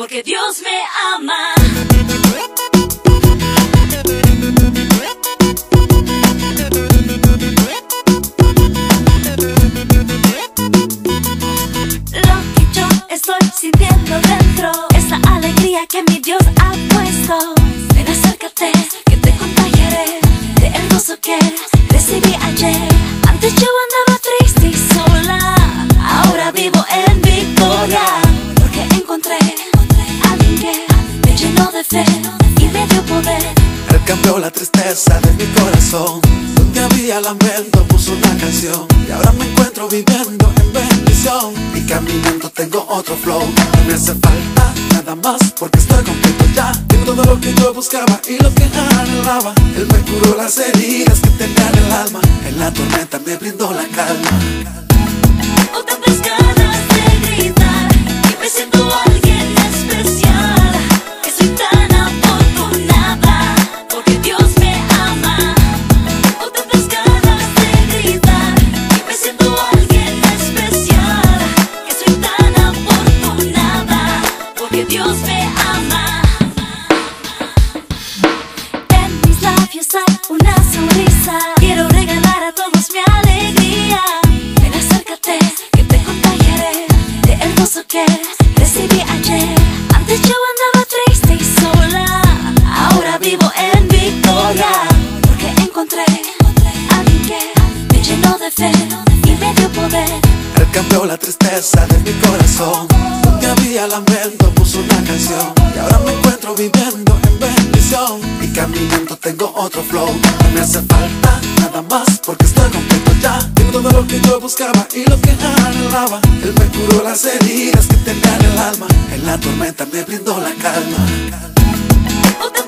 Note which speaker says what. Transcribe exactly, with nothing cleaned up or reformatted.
Speaker 1: porque Dios me ama. Lo que yo estoy sintiendo dentro es la alegría que mi Dios ha puesto. Ven, acércate, que te contagiaré de el gozo que recibí ayer. Antes yo andaba triste y sola, ahora vivo en victoria, porque encontré a alguien que me llenó de fe y me dio poder.
Speaker 2: Él cambió la tristeza de mi corazón, donde había lamento puso una canción. Y ahora me encuentro viviendo en bendición, y caminando tengo otro flow. No me hace falta nada más porque estoy completo ya. Tengo todo lo que yo buscaba y lo que anhelaba. Él me curó las heridas que tenía en el alma, en la tormenta me brindó la calma.
Speaker 1: Tengo tantas ganas de gritar y me siento alguien especial, que soy tan afortunada porque Dios me ama. Tengo tantas ganas de gritar y me siento alguien especial, que soy tan afortunada porque Dios me ama. En mis labios hay una sonrisa, quiero regalar a todos mi alegría. Ven, acércate, que te contagiaré de el gozo que recibí ayer. Antes yo andaba triste y sola, ahora vivo en victoria, porque encontré a alguien que me llenó de fe y me dio poder.
Speaker 2: Él cambió la tristeza de mi corazón, donde había lamento puso una canción. Y ahora me encuentro viviendo en bendición, y caminando tengo otro flow. No me hace falta nada más porque estoy completo ya. Tengo todo lo que yo buscaba y lo que anhelaba. Él me curó las heridas que tenía en el alma, en la tormenta me brindó la calma.
Speaker 1: Tengo